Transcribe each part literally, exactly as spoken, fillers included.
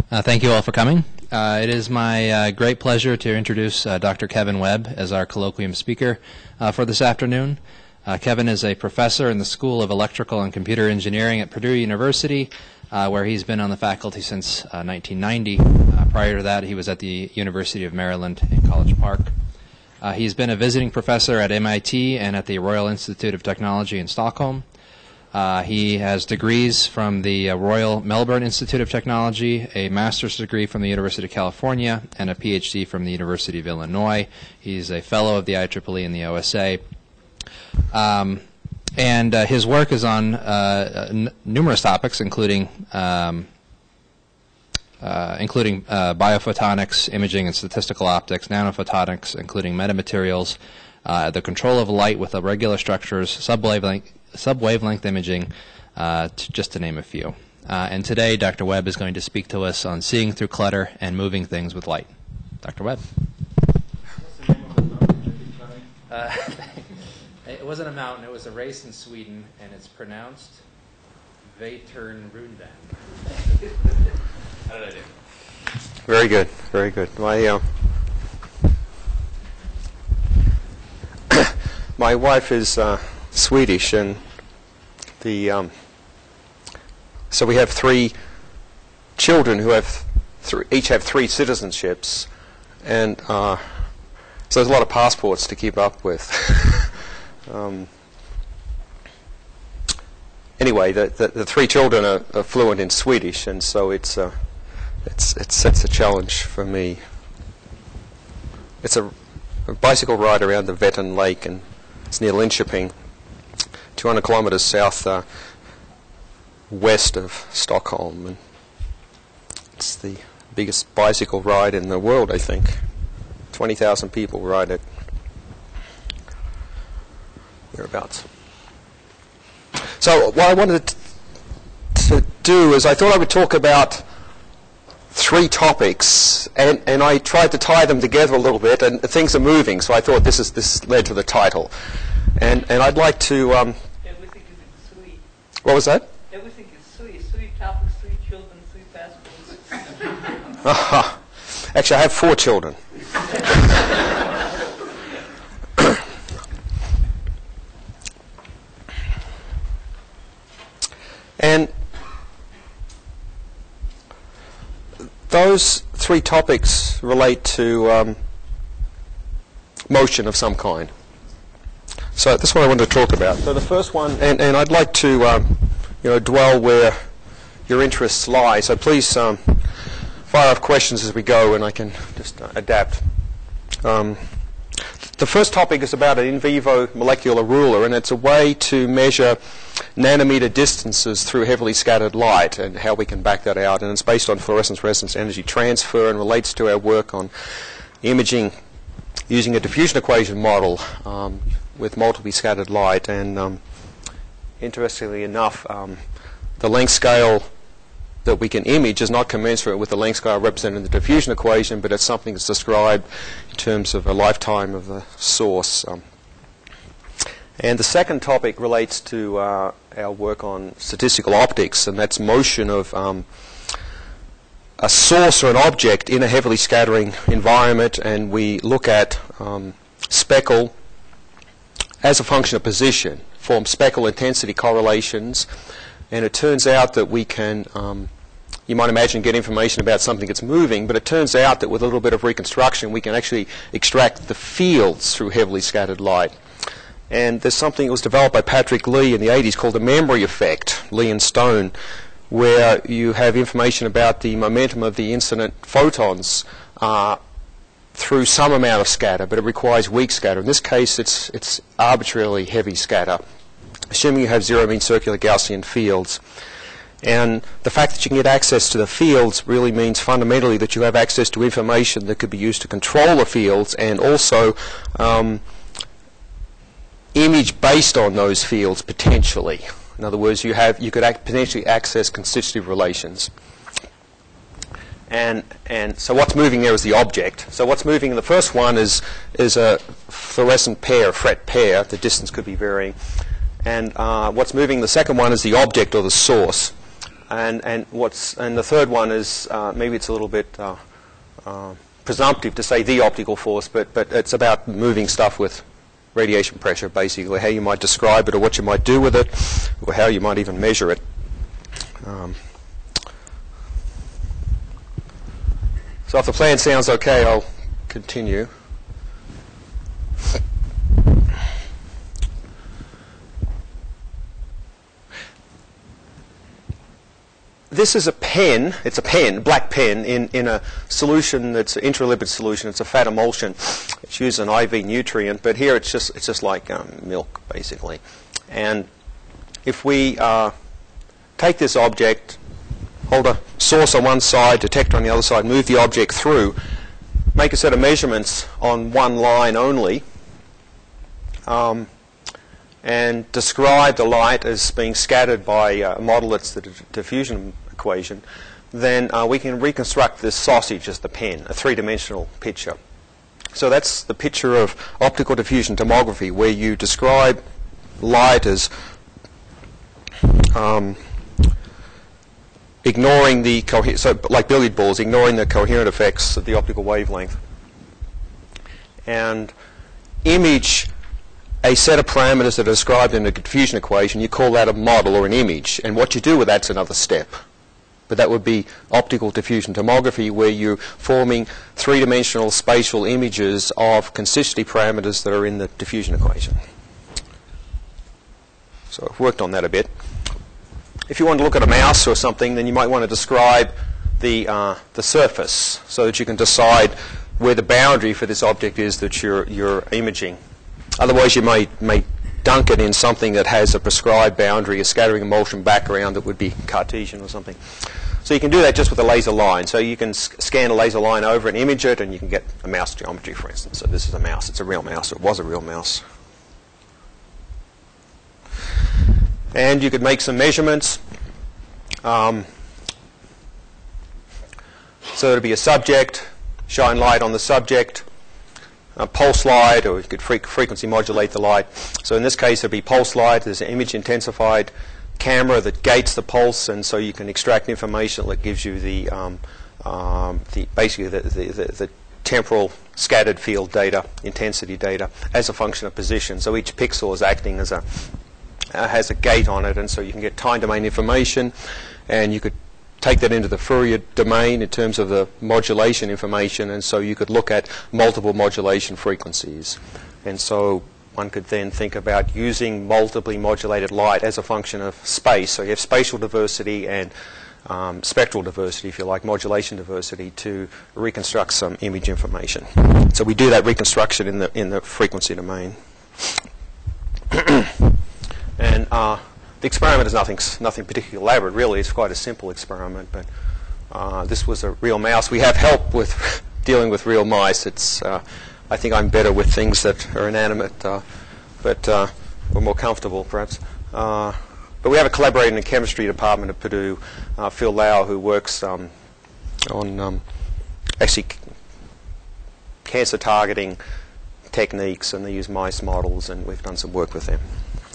Uh, thank you all for coming. Uh, it is my uh, great pleasure to introduce uh, Doctor Kevin Webb as our colloquium speaker uh, for this afternoon. Uh, Kevin is a professor in the School of Electrical and Computer Engineering at Purdue University, uh, where he's been on the faculty since uh, nineteen ninety. Uh, prior to that, he was at the University of Maryland in College Park. Uh, he's been a visiting professor at M I T and at the Royal Institute of Technology in Stockholm. Uh, he has degrees from the uh, Royal Melbourne Institute of Technology, a master's degree from the University of California, and a P H D from the University of Illinois. He's a fellow of the I triple E and the O S A. Um, and uh, his work is on uh, n numerous topics, including um, uh, including uh, biophotonics, imaging and statistical optics, nanophotonics, including metamaterials, uh, the control of light with irregular structures, subwavelength sub-wavelength imaging, uh, to, just to name a few. Uh, and today, Doctor Webb is going to speak to us on seeing through clutter and moving things with light. Doctor Webb. What's the name of the mountain that you Uh, it wasn't a mountain. It was a race in Sweden, and it's pronounced Väternrundan. How did I do? Very good, very good. My uh, my wife is uh, Swedish, and the um, so we have three children who have th each have three citizenships, and uh, so there's a lot of passports to keep up with. um, anyway, the, the the three children are, are fluent in Swedish, and so it's uh, it's it's it's a challenge for me. It's a, a bicycle ride around the Vättern Lake, and it's near Linköping, two hundred kilometers south uh, west of Stockholm, and it's the biggest bicycle ride in the world, I think. twenty thousand people ride it, thereabouts. So what I wanted to do is I thought I would talk about three topics, and, and I tried to tie them together a little bit, and things are moving, so I thought this is this led to the title. And, and I'd like to... Um, Everything is sweet. What was that? Everything is sweet. Sweet topics, sweet children, sweet passports. Uh-huh. Actually, I have four children. And those three topics relate to um, motion of some kind. So that's what I wanted to talk about. So the first one, and, and I'd like to um, you know, dwell where your interests lie. So please um, fire off questions as we go, and I can just uh, adapt. Um, the first topic is about an in vivo molecular ruler, and it's a way to measure nanometer distances through heavily scattered light, and how we can back that out. And it's based on fluorescence resonance energy transfer, and relates to our work on imaging using a diffusion equation model um, with multiply scattered light. And um, interestingly enough, um, the length scale that we can image is not commensurate with the length scale represented in the diffusion equation, but it's something that's described in terms of a lifetime of the source. Um, and the second topic relates to uh, our work on statistical optics, and that's motion of um, a source or an object in a heavily scattering environment, and we look at um, speckle as a function of position, form speckle intensity correlations, and it turns out that we can, um, you might imagine, get information about something that's moving, but it turns out that with a little bit of reconstruction we can actually extract the fields through heavily scattered light. And there's something that was developed by Patrick Lee in the eighties called the memory effect, Lee and Stone, where you have information about the momentum of the incident photons uh, through some amount of scatter, but it requires weak scatter. In this case, it's, it's arbitrarily heavy scatter, assuming you have zero mean circular Gaussian fields. And the fact that you can get access to the fields really means fundamentally that you have access to information that could be used to control the fields, and also um, image based on those fields potentially. In other words, you have you could ac potentially access constitutive relations. And and so what's moving there is the object. So what's moving in the first one is is a fluorescent pair, fret pair. The distance could be varying. And uh, what's moving in the second one is the object or the source. and and what's and the third one is uh, maybe it's a little bit uh, uh, presumptive to say the optical force, but but it's about moving stuff with radiation pressure, basically, how you might describe it or what you might do with it, or how you might even measure it. Um, so if the plan sounds okay, I'll continue. This is a pen, it's a pen, black pen, in, in a solution that's an intralipid solution. It's a fat emulsion. It's used as an I V nutrient, but here it's just, it's just like um, milk, basically. And if we uh, take this object, hold a source on one side, detector on the other side, move the object through, make a set of measurements on one line only, um, and describe the light as being scattered by uh, a model that's the diffusion equation, then uh, we can reconstruct this sausage as the pen, a three-dimensional picture. So that's the picture of optical diffusion tomography, where you describe light as um, ignoring the coherent, so like billiard balls, ignoring the coherent effects of the optical wavelength, and image a set of parameters that are described in a diffusion equation. You call that a model or an image, and what you do with that's another step. But that would be optical diffusion tomography, where you're forming three-dimensional spatial images of consistency parameters that are in the diffusion equation. So I've worked on that a bit. If you want to look at a mouse or something, then you might want to describe the, uh, the surface so that you can decide where the boundary for this object is that you're, you're imaging. Otherwise, you may, may dunk it in something that has a prescribed boundary, a scattering emulsion background that would be Cartesian or something. So you can do that just with a laser line. So you can scan a laser line over and image it, and you can get a mouse geometry, for instance. So this is a mouse. It's a real mouse. It was a real mouse. And you could make some measurements. Um, so it would be a subject, shine light on the subject, a pulse light, or you could fre frequency modulate the light. So in this case, it would be pulse light. There's an image intensified camera that gates the pulse, and so you can extract information that gives you the, um, um, the basically the, the, the, the temporal scattered field data, intensity data, as a function of position. So each pixel is acting as a uh, has a gate on it, and so you can get time domain information, and you could take that into the Fourier domain in terms of the modulation information, and so you could look at multiple modulation frequencies. And so one could then think about using multiply modulated light as a function of space. So you have spatial diversity and um, spectral diversity, if you like, modulation diversity, to reconstruct some image information. So we do that reconstruction in the in the frequency domain. And uh, the experiment is nothing nothing particularly elaborate, really. It's quite a simple experiment, but uh, this was a real mouse. We have help with dealing with real mice. It's uh, I think I'm better with things that are inanimate, uh, but uh, we're more comfortable, perhaps. Uh, but we have a collaborator in the chemistry department at Purdue, uh, Phil Lau, who works um, on um, actually cancer targeting techniques, and they use mice models, and we've done some work with them.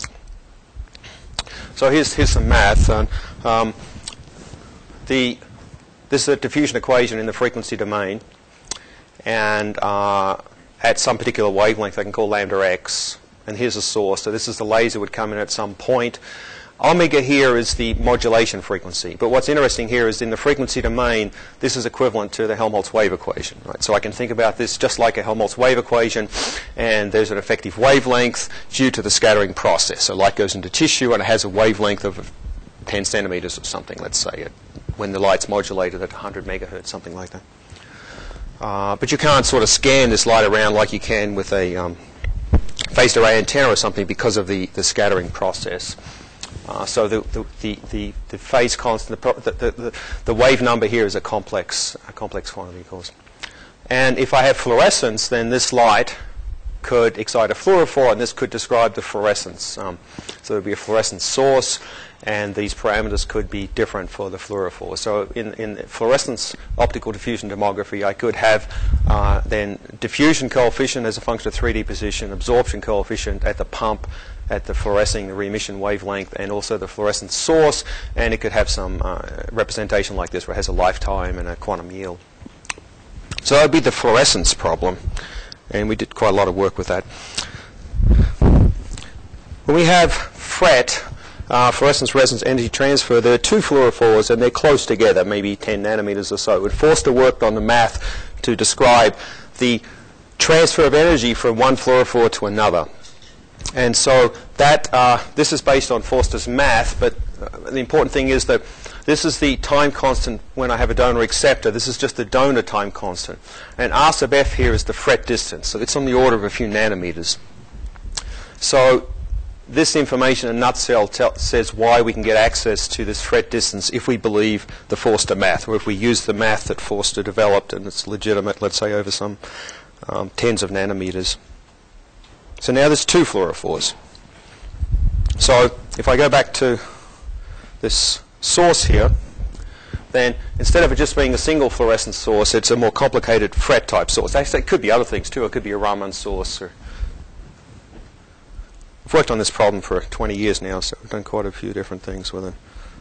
So here's here's some math. Uh, um, the this is a diffusion equation in the frequency domain, and uh, at some particular wavelength, I can call lambda x. And here's a source. So this is the laser would come in at some point. Omega here is the modulation frequency. But what's interesting here is in the frequency domain, this is equivalent to the Helmholtz wave equation. Right? So I can think about this just like a Helmholtz wave equation, and there's an effective wavelength due to the scattering process. So light goes into tissue, and it has a wavelength of ten centimeters or something, let's say, it, when the light's modulated at one hundred megahertz, something like that. Uh, but you can't sort of scan this light around like you can with a um, phased array antenna or something because of the, the scattering process. Uh, so the, the, the, the, the phase constant, the, the, the, the wave number here is a complex, a complex quantity, of course. And if I have fluorescence, then this light could excite a fluorophore, and this could describe the fluorescence. Um, so there would be a fluorescence source, and these parameters could be different for the fluorophore. So in, in fluorescence optical diffusion tomography, I could have uh, then diffusion coefficient as a function of three D position, absorption coefficient at the pump at the fluorescing, the re-emission wavelength, and also the fluorescent source, and it could have some uh, representation like this where it has a lifetime and a quantum yield. So that would be the fluorescence problem, and we did quite a lot of work with that. When we have FRET, uh, fluorescence resonance energy transfer, there are two fluorophores, and they're close together, maybe ten nanometers or so. And Förster worked on the math to describe the transfer of energy from one fluorophore to another. And so that uh, this is based on Förster's math, but uh, the important thing is that this is the time constant when I have a donor acceptor. This is just the donor time constant. And R sub F here is the FRET distance, so it's on the order of a few nanometers. So this information in a nutshell says why we can get access to this FRET distance if we believe the Förster math, or if we use the math that Förster developed and it's legitimate, let's say, over some um, tens of nanometers. So now there's two fluorophores. So if I go back to this source here, then instead of it just being a single fluorescent source, it's a more complicated FRET type source. Actually, it could be other things too. It could be a Raman source. Or I've worked on this problem for twenty years now, so I've done quite a few different things with it.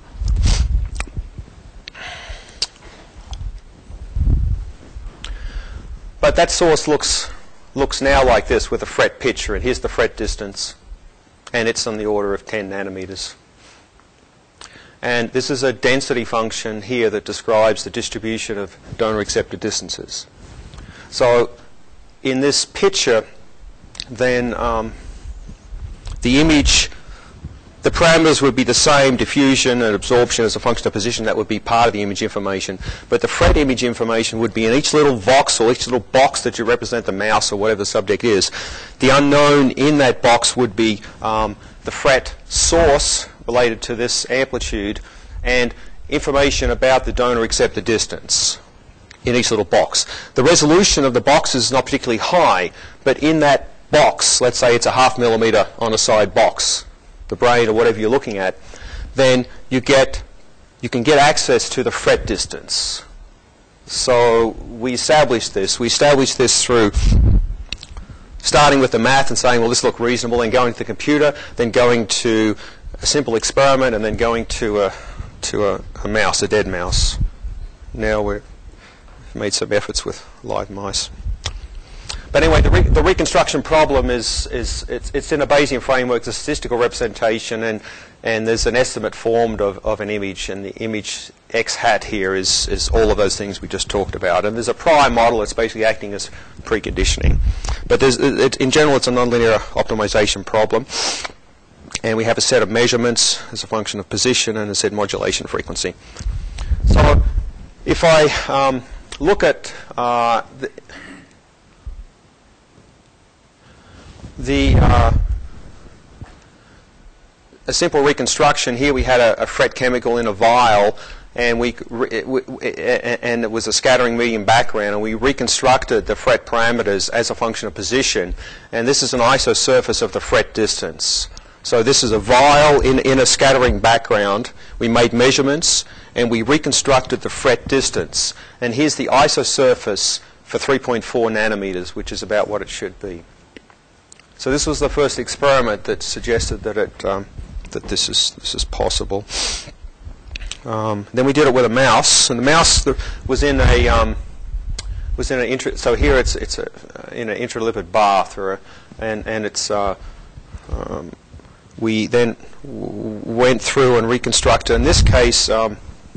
But that source looks looks now like this with a FRET picture, and here's the FRET distance, and it's on the order of ten nanometers. And this is a density function here that describes the distribution of donor acceptor distances. So in this picture, then um, the image, the parameters would be the same, diffusion and absorption as a function of position. That would be part of the image information. But the FRET image information would be in each little voxel, each little box that you represent the mouse or whatever the subject is. The unknown in that box would be um, the FRET source related to this amplitude and information about the donor acceptor distance in each little box. The resolution of the box is not particularly high, but in that box, let's say it's a half millimeter on a side box, the brain or whatever you're looking at, then you get you can get access to the FRET distance. So we established this. We established this through starting with the math and saying, well, this looks reasonable, then going to the computer, then going to a simple experiment, and then going to a to a, a mouse, a dead mouse. Now we've made some efforts with live mice. But anyway, the, re the reconstruction problem is, is it's, it's in a Bayesian framework, it's a statistical representation, and, and there's an estimate formed of, of an image, and the image x hat here is, is all of those things we just talked about. And there's a prior model that's basically acting as preconditioning. But there's, it, in general, it's a nonlinear optimization problem. And we have a set of measurements as a function of position and a set modulation frequency. So if I um, look at uh, the, the uh, a simple reconstruction, here we had a, a FRET chemical in a vial, and we, it, we and it was a scattering medium background, and we reconstructed the FRET parameters as a function of position. And this is an isosurface of the FRET distance. So this is a vial in, in a scattering background. We made measurements, and we reconstructed the FRET distance. And here's the isosurface for three point four nanometers, which is about what it should be. So this was the first experiment that suggested that it um, that this is this is possible. Um, then we did it with a mouse, and the mouse was in a um, was in an intra so here it's it's a, in an intralipid bath, or a, and and it's uh, um, we then w went through and reconstructed. In this case, um,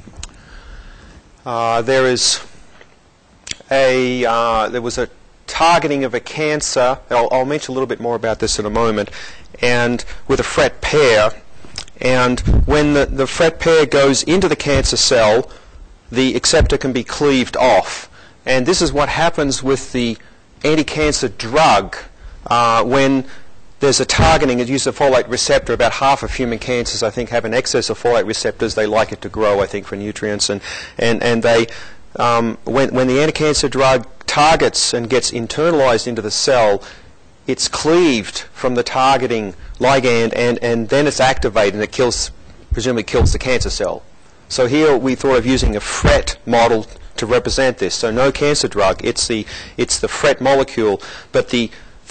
uh, there is a uh, there was a targeting of a cancer. I'll, I'll mention a little bit more about this in a moment. And with a FRET pair, and when the, the FRET pair goes into the cancer cell, the acceptor can be cleaved off. And this is what happens with the anti-cancer drug uh, when there's a targeting. It uses a folate receptor. About half of human cancers, I think, have an excess of folate receptors. They like it to grow, I think, for nutrients. And, and, and they, um, when, when the anti-cancer drug targets and gets internalized into the cell, it's cleaved from the targeting ligand, and, and then it's activated, and it kills, presumably kills the cancer cell. So here we thought of using a FRET model to represent this. So no cancer drug, it's the, it's the FRET molecule, but the,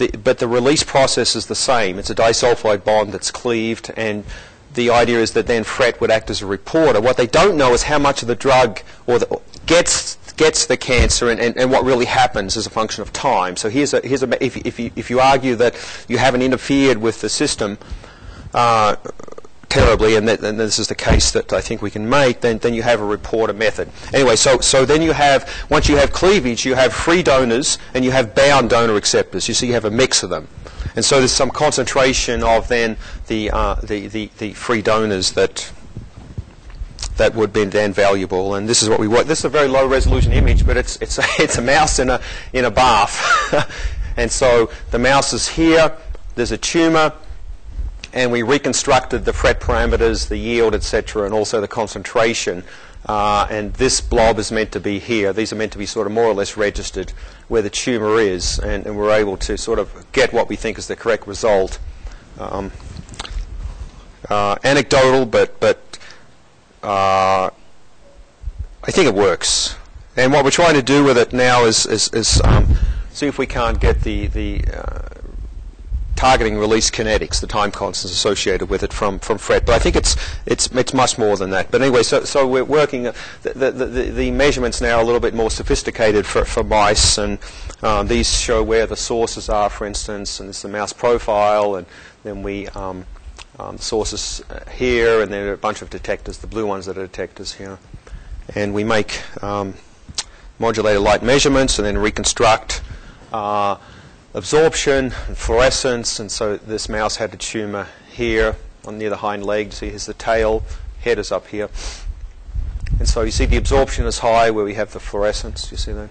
the, but the release process is the same. It's a disulfide bond that's cleaved, and the idea is that then Fret would act as a reporter. What they don't know is how much of the drug or the, gets gets the cancer, and, and, and what really happens as a function of time. So here's a here's a if if you if you argue that you haven't interfered with the system uh, terribly, and, that, and this is the case that I think we can make, then then you have a reporter method. Anyway, so so then you have, once you have cleavage, you have free donors and you have bound donor acceptors. You see, you have a mix of them. And so there's some concentration of then the, uh, the, the, the free donors that that would be then valuable. And this is what we work. This is a very low resolution image, but it's it's a, it's a mouse in a in a bath. And so the mouse is here. There's a tumor, and we reconstructed the Fret parameters, the yield, et cetera, and also the concentration. Uh, and this blob is meant to be here. These are meant to be sort of more or less registered where the tumor is, and, and we're able to sort of get what we think is the correct result. Um, uh, anecdotal, but but uh, I think it works. And what we're trying to do with it now is is, is um, see if we can't get the the uh, targeting release kinetics, the time constants associated with it from from Fret. But I think it's it's it's much more than that. But anyway, so so we're working. Uh, the, the the the measurements now are a little bit more sophisticated for for mice, and um, these show where the sources are, for instance, and this is the mouse profile, and then we um, um, sources here, and then a bunch of detectors. The blue ones that are detectors here, and we make um, modulated light measurements, and then reconstruct Uh, absorption and fluorescence. And so this mouse had a tumor here on near the hind leg. See, here's the tail, head is up here. And so you see the absorption is high where we have the fluorescence. You see that?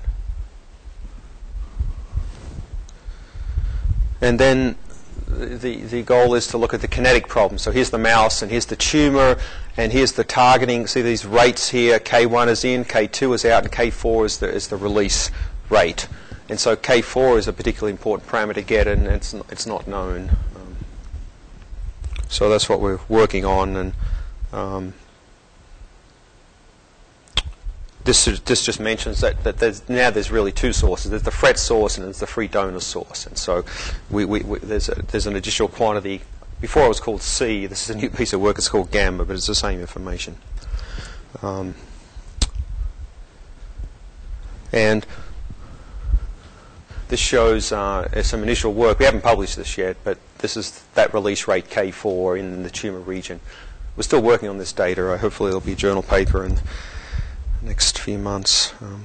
And then the the goal is to look at the kinetic problem. So here's the mouse, and here's the tumor, and here's the targeting. See these rates here. K one is in, K two is out, and K four is the is the release rate. And so K four is a particularly important parameter to get, and it's not, it's not known. Um, so that's what we're working on. And um, this this just mentions that, that there's, now there's really two sources. There's the Fret source and there's the free donor source. And so we, we, we, there's a, there's an additional quantity. Before it was called C. This is a new piece of work. It's called gamma, but it's the same information. Um, and this shows uh, some initial work. We haven't published this yet, but this is that release rate K four in the tumor region. We're still working on this data. Hopefully there'll be a journal paper in the next few months. Um,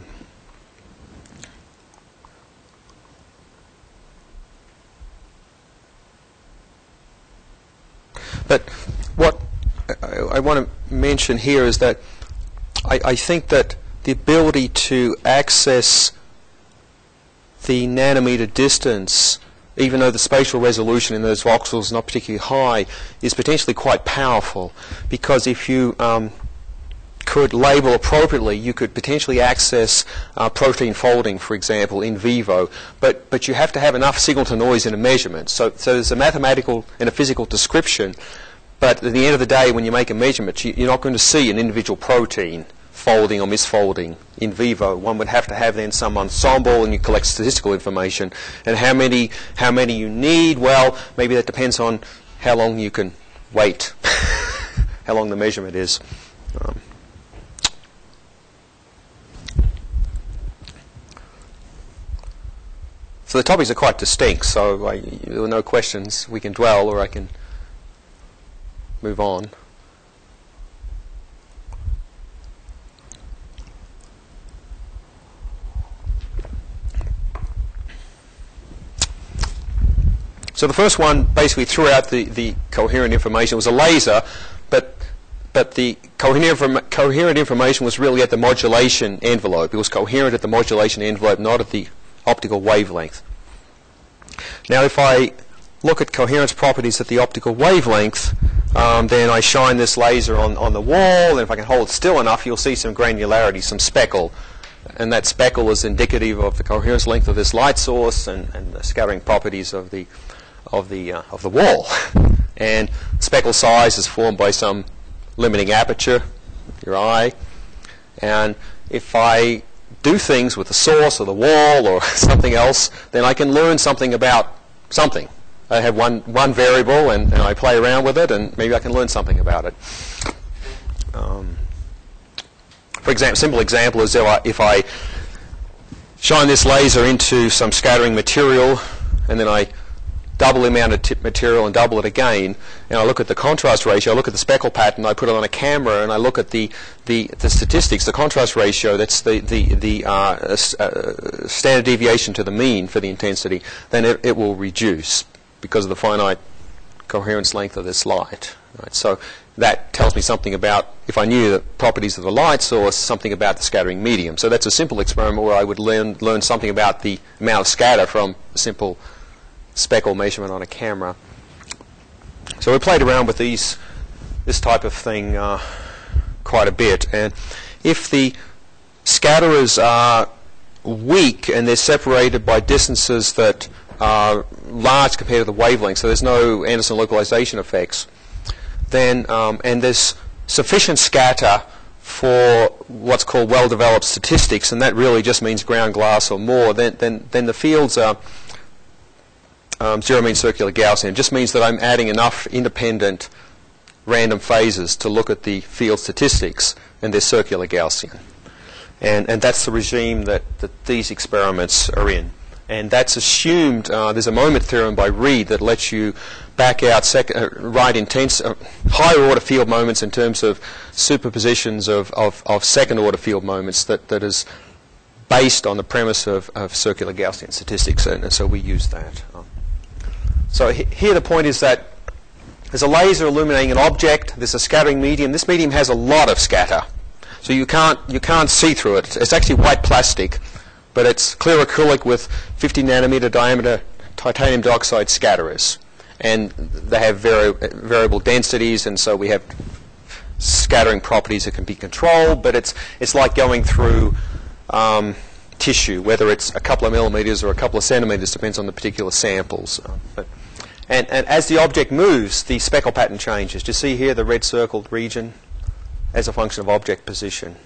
but what I, I want to mention here is that I, I think that the ability to access the nanometer distance, even though the spatial resolution in those voxels is not particularly high, is potentially quite powerful, because if you um, could label appropriately, you could potentially access uh, protein folding, for example, in vivo, but but you have to have enough signal to noise in a measurement. So, so there's a mathematical and a physical description, but at the end of the day, when you make a measurement, you, you're not going to see an individual protein folding or misfolding in vivo. One would have to have then some ensemble, and you collect statistical information. And how many how many you need? Well, maybe that depends on how long you can wait, how long the measurement is. Um, so the topics are quite distinct. So I, there are no questions. We can dwell, or I can move on. So the first one basically threw out the, the coherent information. It was a laser, but but the coherent, inform coherent information was really at the modulation envelope. It was coherent at the modulation envelope, not at the optical wavelength. Now if I look at coherence properties at the optical wavelength, um, then I shine this laser on, on the wall, and if I can hold it still enough, you'll see some granularity, some speckle. And that speckle is indicative of the coherence length of this light source and, and the scattering properties of the of the uh, of the wall. And speckle size is formed by some limiting aperture, your eye. And if I do things with the source or the wall or something else, then I can learn something about something. I have one, one variable, and, and I play around with it, and maybe I can learn something about it. Um, for example, simple example is if I, if I shine this laser into some scattering material, and then I double the amount of tip material and double it again, and I look at the contrast ratio, I look at the speckle pattern, I put it on a camera, and I look at the the, the statistics, the contrast ratio, that's the the, the uh, uh, standard deviation to the mean for the intensity, then it, it will reduce because of the finite coherence length of this light. Right? So that tells me something about, if I knew the properties of the light source, something about the scattering medium. So that's a simple experiment where I would learn learn something about the amount of scatter from a simple speckle measurement on a camera. So we played around with these, this type of thing uh, quite a bit. And if the scatterers are weak and they're separated by distances that are large compared to the wavelength, so there's no Anderson localization effects, then um, and there's sufficient scatter for what's called well-developed statistics, and that really just means ground glass or more, then then then the fields are Um, zero mean circular Gaussian. It just means that I'm adding enough independent random phases to look at the field statistics, and they're circular Gaussian. And, and that's the regime that, that these experiments are in. And that's assumed, uh, there's a moment theorem by Reed that lets you back out sec uh, right intense, uh, higher order field moments in terms of superpositions of, of, of second order field moments that, that is based on the premise of, of circular Gaussian statistics, and, and so we use that. Um, So he here the point is that there's a laser illuminating an object. There's a scattering medium. This medium has a lot of scatter, so you can't you can't see through it. It's actually white plastic, but it's clear acrylic with fifty nanometer diameter titanium dioxide scatterers, and they have vari variable densities, and so we have scattering properties that can be controlled. But it's it's like going through um, tissue, whether it's a couple of millimeters or a couple of centimeters, depends on the particular samples. Uh, but And, and as the object moves, the speckle pattern changes. Do you see here the red circled region as a function of object position?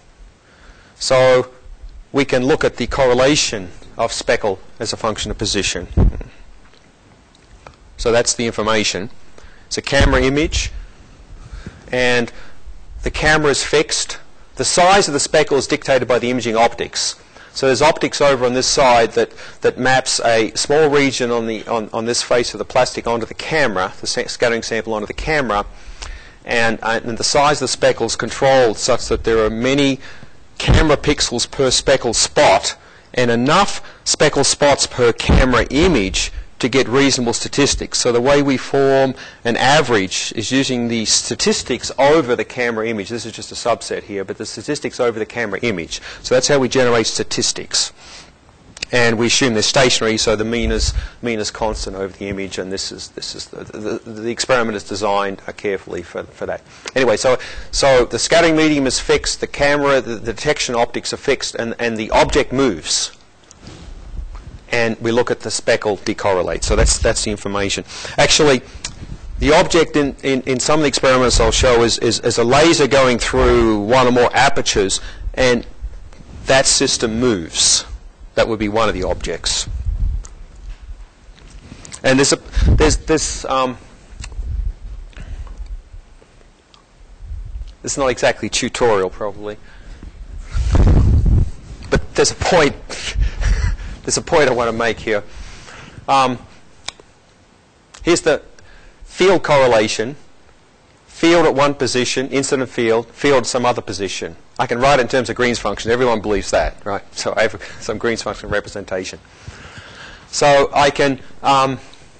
So we can look at the correlation of speckle as a function of position. So that's the information. It's a camera image, and the camera is fixed. The size of the speckle is dictated by the imaging optics. So there's optics over on this side that, that maps a small region on, the, on, on this face of the plastic onto the camera, the sa scattering sample onto the camera, and, uh, and the size of the speckle is controlled such that there are many camera pixels per speckle spot and enough speckle spots per camera image to get reasonable statistics. So the way we form an average is using the statistics over the camera image. This is just a subset here, but the statistics over the camera image. So that's how we generate statistics. And we assume they're stationary, so the mean is mean is constant over the image, and this is this is the the, the experiment is designed uh, carefully for for that. Anyway, so so the scattering medium is fixed, the camera, the, the detection optics are fixed, and and the object moves. And we look at the speckle decorrelate. So that's that's the information. Actually, the object in, in, in some of the experiments I'll show is, is, is a laser going through one or more apertures, and that system moves. That would be one of the objects. And there's a, there's this um, this is not exactly tutorial probably, but there's a point. There's a point I want to make here. Um, here's the field correlation. Field at one position, incident field, field at some other position. I can write it in terms of Green's function. Everyone believes that, right? So I have some Green's function representation. So I can um,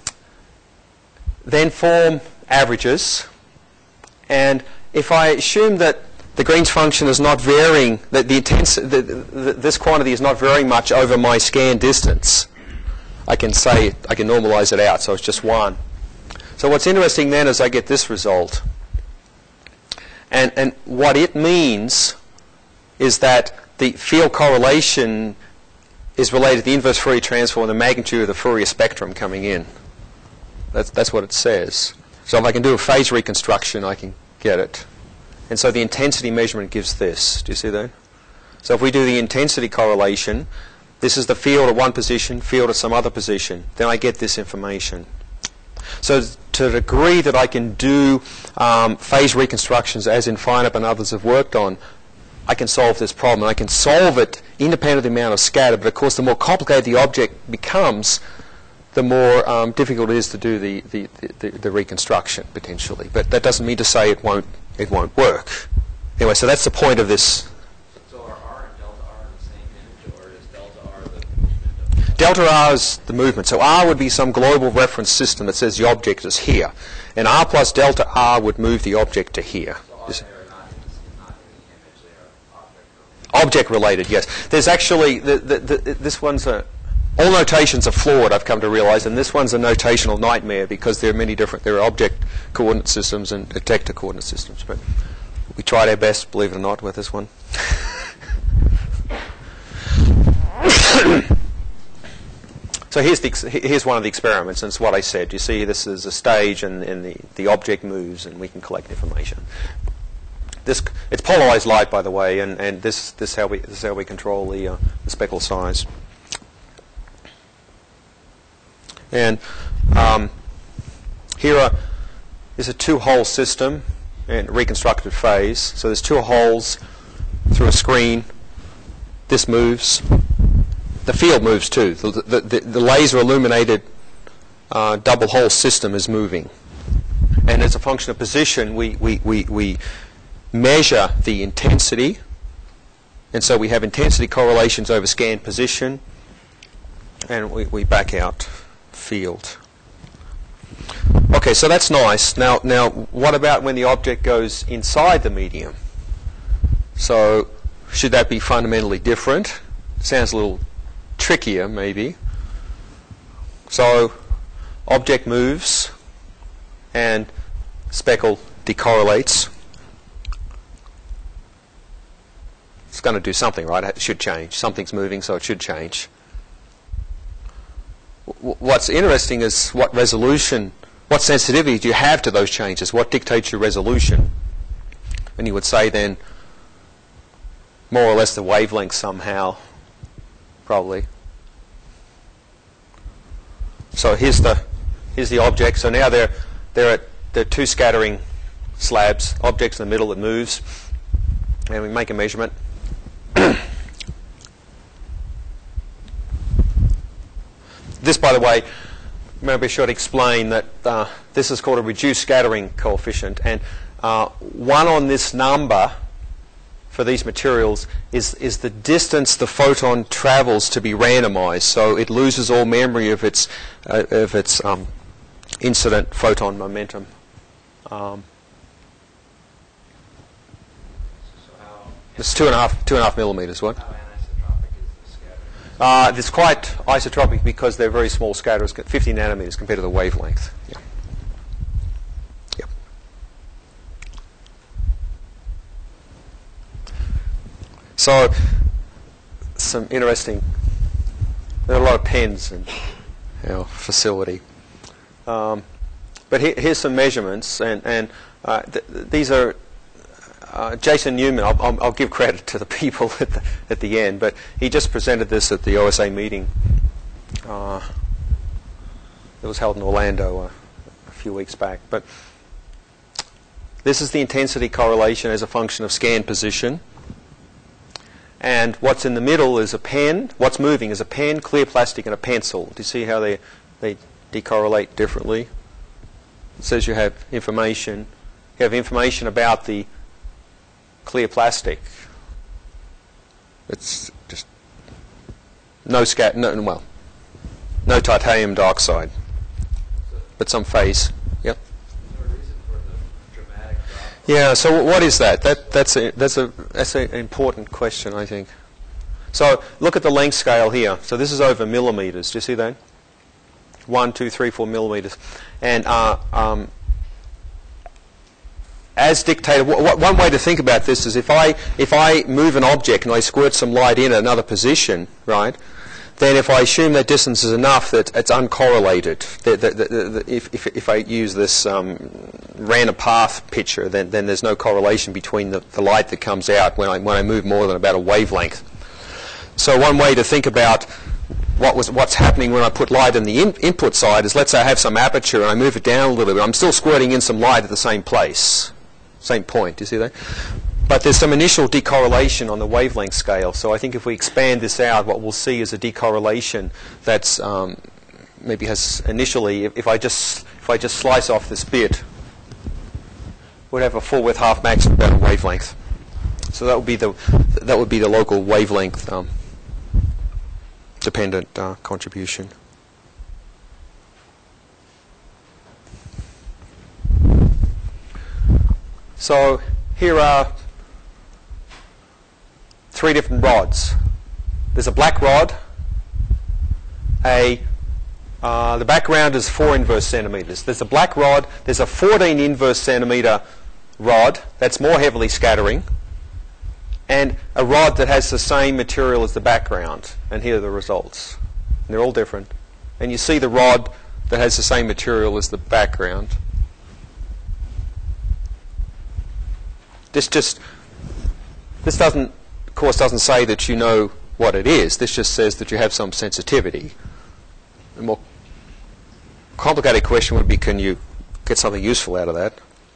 then form averages. And if I assume that the Green's function is not varying, that the intensity, the, the, this quantity is not varying much over my scan distance, I can say, I can normalize it out, so it's just one. So what's interesting then is I get this result. And, and what it means is that the field correlation is related to the inverse Fourier transform, the magnitude of the Fourier spectrum coming in. That's, that's what it says. So if I can do a phase reconstruction, I can get it. And so the intensity measurement gives this. Do you see that? So if we do the intensity correlation, This is the field at one position, field at some other position. Then I get this information. So to the degree that I can do um, phase reconstructions as Infinite and others have worked on, I can solve this problem. And I can solve it independent of the amount of scatter. But of course, the more complicated the object becomes, the more um, difficult it is to do the, the, the, the reconstruction, potentially. But that doesn't mean to say it won't, it won't work. Anyway, so that's the point of this. So are R and delta R the same image, or is delta R the movement of Delta R is the movement. So R would be some global reference system that says the object is here. And R plus delta R would move the object to here. So are they not, not in the image, they are object Object related, yes. There's actually, the, the, the, this one's a, all notations are flawed, I've come to realize, and this one's a notational nightmare because there are many different, there are object coordinate systems and detector coordinate systems. But we tried our best, believe it or not, with this one. So here's, the, here's one of the experiments, and it's what I said. You see, this is a stage, and, and the, the object moves, and we can collect information. This, it's polarized light, by the way, and, and this, this, how we, this is how we control the, uh, the speckle size. And um, here are, is a two-hole system and reconstructed phase. So there's two holes through a screen. This moves. The field moves too. The, the, the, the laser illuminated uh, double hole system is moving. And as a function of position, we, we, we, we measure the intensity. And so we have intensity correlations over scanned position. And we, we back out field. Okay, so that's nice. Now, now, what about when the object goes inside the medium? So should that be fundamentally different? Sounds a little trickier, maybe. So object moves and speckle decorrelates. It's going to do something, right? It should change. Something's moving, so it should change. What's interesting is what resolution, what sensitivity do you have to those changes? What dictates your resolution? And you would say then more or less the wavelength somehow, probably. So here's the here's the object. So now there there are there are two scattering slabs, objects in the middle that moves, and we make a measurement. This, by the way, maybe I should explain that uh, this is called a reduced scattering coefficient, and uh, one on this number for these materials is, is the distance the photon travels to be randomized, so it loses all memory of its, uh, of its um, incident photon momentum. Um, So how, it's two and a half, two and a half millimeters, what? how anisotropic is the scatter? Uh, it's quite isotropic because they're very small scatters, fifty nanometers compared to the wavelength. Yeah. Yep. So, some interesting, there are a lot of pens in our facility. Um, but he, here's some measurements, and, and uh, th these are Uh, Jason Newman, I'll, I'll, I'll give credit to the people at the, at the end, but he just presented this at the O S A meeting. Uh, it was held in Orlando uh, a few weeks back. But this is the intensity correlation as a function of scan position. And what's in the middle is a pen. What's moving is a pen, clear plastic, and a pencil. Do you see how they, they decorrelate differently? It says you have information. You have information about the clear plastic. It's just no scat, no, well, no titanium dioxide, but some phase. Yep. Is there a reason for the dramatic drop? Yeah. So what is that? That that's a that's a that's an important question, I think. So look at the length scale here. So this is over millimeters. Do you see that? One, two, three, four millimeters, and uh, um, as dictated, w w one way to think about this is if I if I move an object and I squirt some light in at another position, right? Then if I assume that distance is enough that it's uncorrelated, that, that, that, that if, if if I use this um, random path picture, then then there's no correlation between the, the light that comes out when I when I move more than about a wavelength. so one way to think about what was what's happening when I put light in the in input side is, let's say I have some aperture and I move it down a little bit. I'm still squirting in some light at the same place, same point. Do you see that? But there's some initial decorrelation on the wavelength scale. So I think if we expand this out, what we'll see is a decorrelation that's um, maybe has initially, if, if I just if I just slice off this bit, would have a full width half maximum better wavelength. So that would be the that would be the local wavelength um, dependent uh, contribution. So here are three different rods. There's a black rod. A uh, the background is four inverse centimeters. There's a black rod. There's a fourteen inverse centimeter rod that's more heavily scattering, and a rod that has the same material as the background. And here are the results. And they're all different. And you see the rod that has the same material as the background. This just this doesn't, of course, doesn't say that you know what it is. This just says that you have some sensitivity. A more complicated question would be, can you get something useful out of that?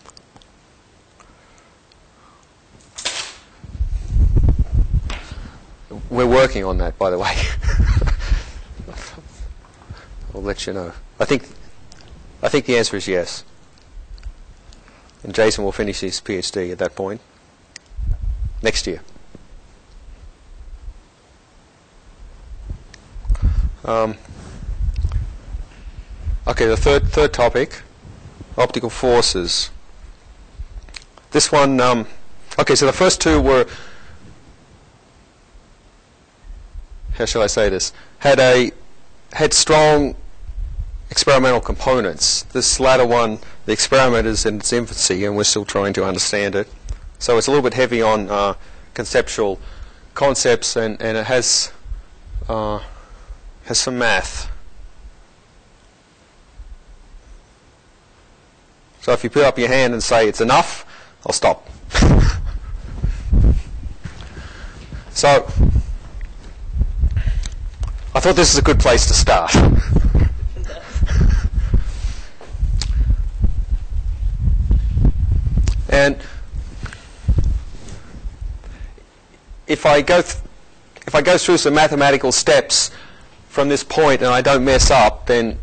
We're working on that, by the way. I'll let you know. I think I think the answer is yes. And Jason will finish his PhD at that point next year. Um, okay, the third third topic, optical forces. This one, um, okay, so the first two were, how shall I say this, had a had strong experimental components. This latter one, the experiment is in its infancy and we're still trying to understand it. So it's a little bit heavy on uh, conceptual concepts, and, and it has uh, has some math. So if you put up your hand and say it's enough, I'll stop. So I thought this is a good place to start. And if I go th if I go through some mathematical steps from this point and I don't mess up, then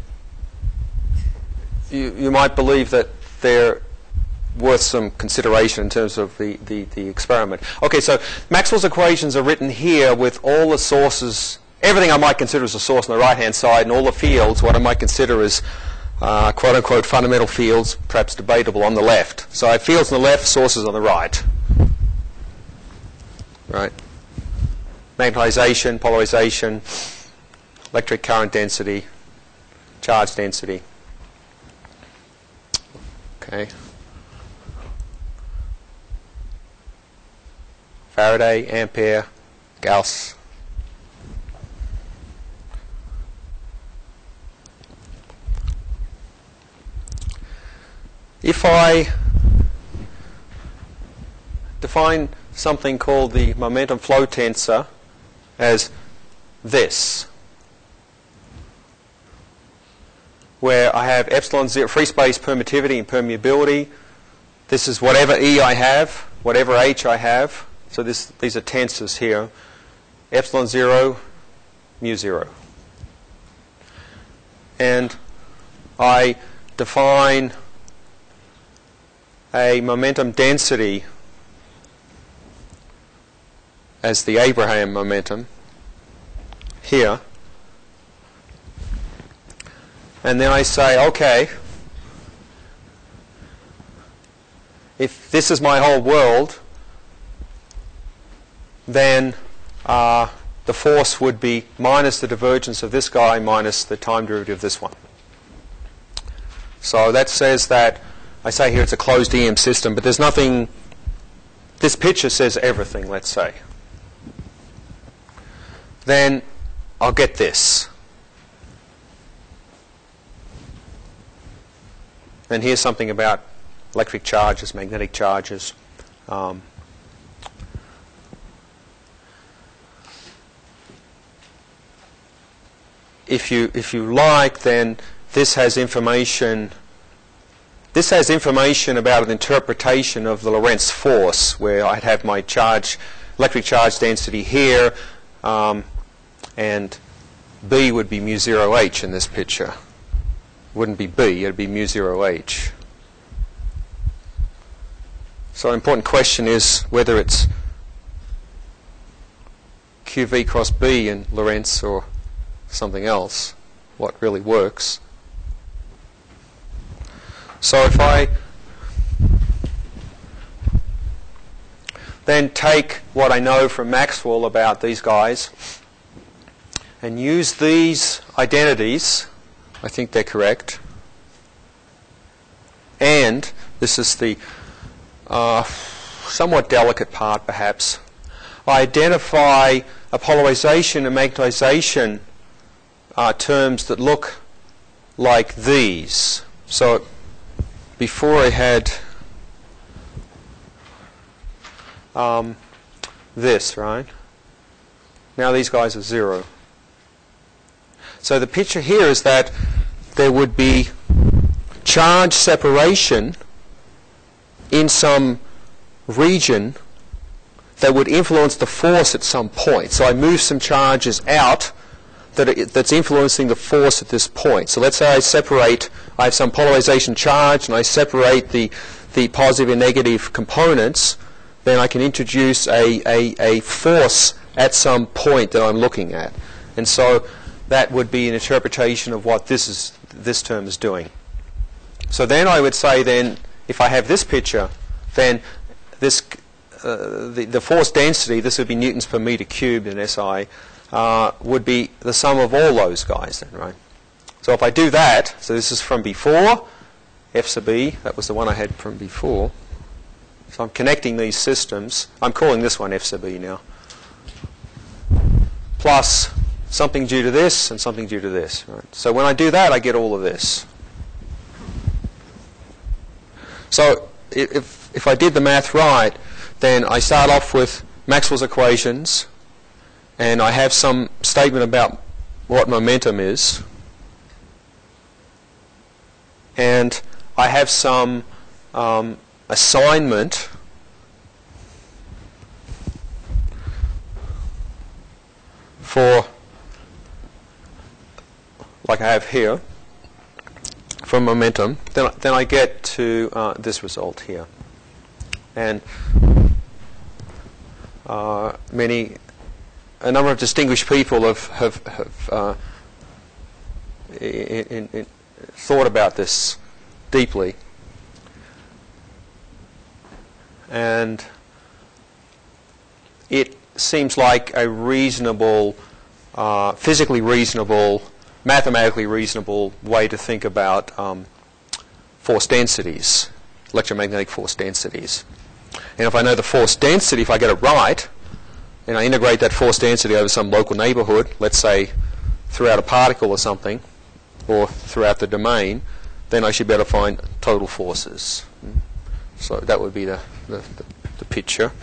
you you might believe that they're worth some consideration in terms of the, the, the experiment. Okay, so Maxwell's equations are written here with all the sources, everything I might consider as a source on the right-hand side, and all the fields, what I might consider as uh, quote-unquote fundamental fields, perhaps debatable, on the left. So I have fields on the left, sources on the right. Right? Magnetization, polarization, electric current density, charge density. Okay. Faraday, Ampere, Gauss. If I define something called the momentum flow tensor as this, where I have epsilon zero, free space permittivity and permeability. This is whatever E I have, whatever H I have. So this, these are tensors here. Epsilon zero, mu zero. And I define a momentum density as the Abraham momentum here. And then I say, okay, if this is my whole world, then uh, the force would be minus the divergence of this guy minus the time derivative of this one. So that says that, I say here it's a closed E M system, but there's nothing, this picture says everything, let's say. Then I'll get this. And here's something about electric charges, magnetic charges. Um, if you if you like, then this has information. This has information about an interpretation of the Lorentz force, where I'd have my charge, electric charge density here, um, and B would be mu zero h in this picture. It wouldn't be B, it would be mu zero h. So an important question is whether it's Q V cross B in Lorentz or something else, what really works. So if I then take what I know from Maxwell about these guys and use these identities, I think they're correct, and this is the uh, somewhat delicate part perhaps, I identify a polarization and magnetization uh, terms that look like these. So before I had um, this, right? Now these guys are zero. So the picture here is that there would be charge separation in some region that would influence the force at some point. So I move some charges out that it, that's influencing the force at this point. So let's say I separate, I have some polarization charge, and I separate the, the positive and negative components, then I can introduce a, a, a force at some point that I'm looking at. And so that would be an interpretation of what this is, this term is doing. So then I would say then, if I have this picture, then this, uh, the, the force density, this would be newtons per meter cubed in S I, Uh, would be the sum of all those guys then, right? So if I do that, so this is from before, F sub E, that was the one I had from before. So I'm connecting these systems. I'm calling this one F sub E now. Plus something due to this and something due to this, right? So when I do that, I get all of this. So if, if I did the math right, then I start off with Maxwell's equations, and I have some statement about what momentum is, and I have some um, assignment for, like I have here, for momentum, then, then I get to uh, this result here. And uh, many A number of distinguished people have, have, have uh, in, in, in thought about this deeply. And it seems like a reasonable, uh, physically reasonable, mathematically reasonable way to think about um, force densities, electromagnetic force densities. And if I know the force density, if I get it right, and I integrate that force density over some local neighborhood, let's say throughout a particle or something, or throughout the domain, then I should be able to find total forces. So that would be the, the, the, the picture.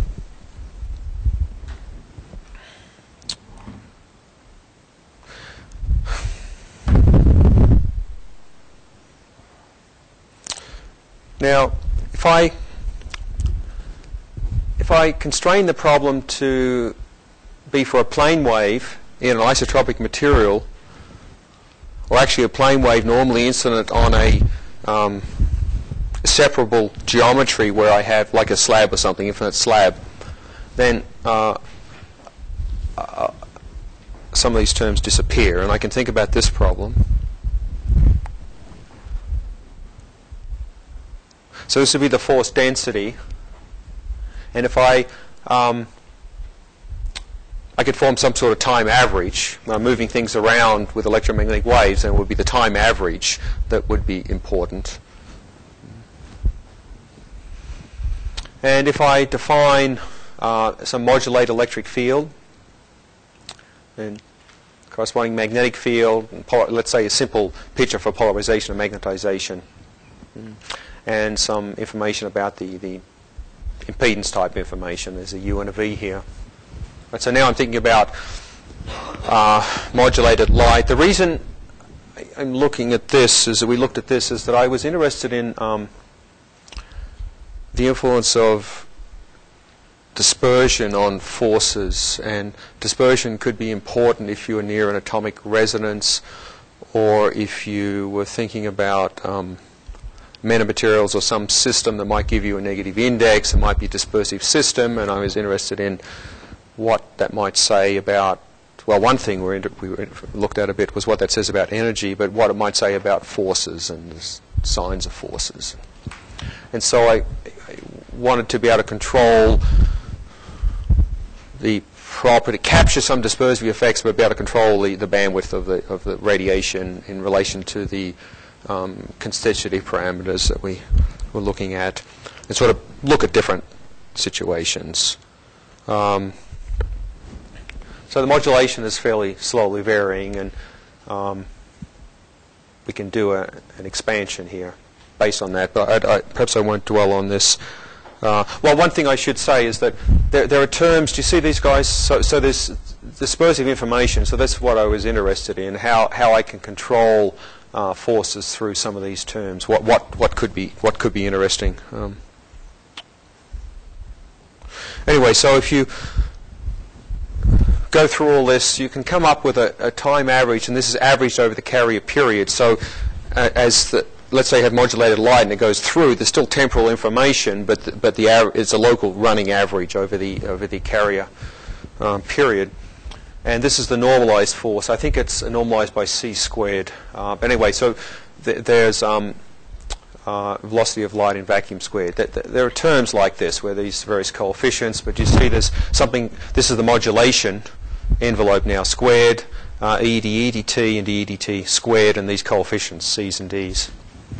Now, if I If I constrain the problem to be for a plane wave in an isotropic material, or actually a plane wave normally incident on a um, separable geometry where I have like a slab or something, infinite slab, then uh, uh, some of these terms disappear, and I can think about this problem. So this would be the force density. And if I, um, I could form some sort of time average, uh, moving things around with electromagnetic waves, and it would be the time average that would be important. And if I define uh, some modulate electric field, and corresponding magnetic field, and let's say a simple picture for polarization and magnetization, and some information about the, the impedance type information. There's a U and a V here. Right, so now I'm thinking about uh, modulated light. The reason I'm looking at this is that we looked at this is that I was interested in um, the influence of dispersion on forces, and dispersion could be important if you were near an atomic resonance, or if you were thinking about um, nanomaterials or some system that might give you a negative index. It might be a dispersive system, and I was interested in what that might say about, well, one thing we, we looked at a bit was what that says about energy, but what it might say about forces and the signs of forces. And so I, I wanted to be able to control the property, capture some dispersive effects, but be able to control the, the bandwidth of the of the radiation in relation to the um, constitutive parameters that we were looking at, and sort of look at different situations. Um, so the modulation is fairly slowly varying, and um, we can do a, an expansion here based on that. But I, I, perhaps I won't dwell on this. Uh, well, one thing I should say is that there, there are terms. Do you see these guys? So, so there's dispersive information. So that's what I was interested in. How how I can control uh, forces through some of these terms. What what what could be what could be interesting. Um, anyway, so if you go through all this, you can come up with a, a time average, and this is averaged over the carrier period. So uh, as the let's say you have modulated light and it goes through, there's still temporal information, but the, but the it's a local running average over the over the carrier um, period. And this is the normalized force. I think it's normalized by c squared. Uh, but anyway, so th there's um, uh, velocity of light in vacuum squared. Th th there are terms like this where these various coefficients, but you see there's something. This is the modulation envelope now squared, uh, E d E dt and d E dt squared, and these coefficients C's and D's.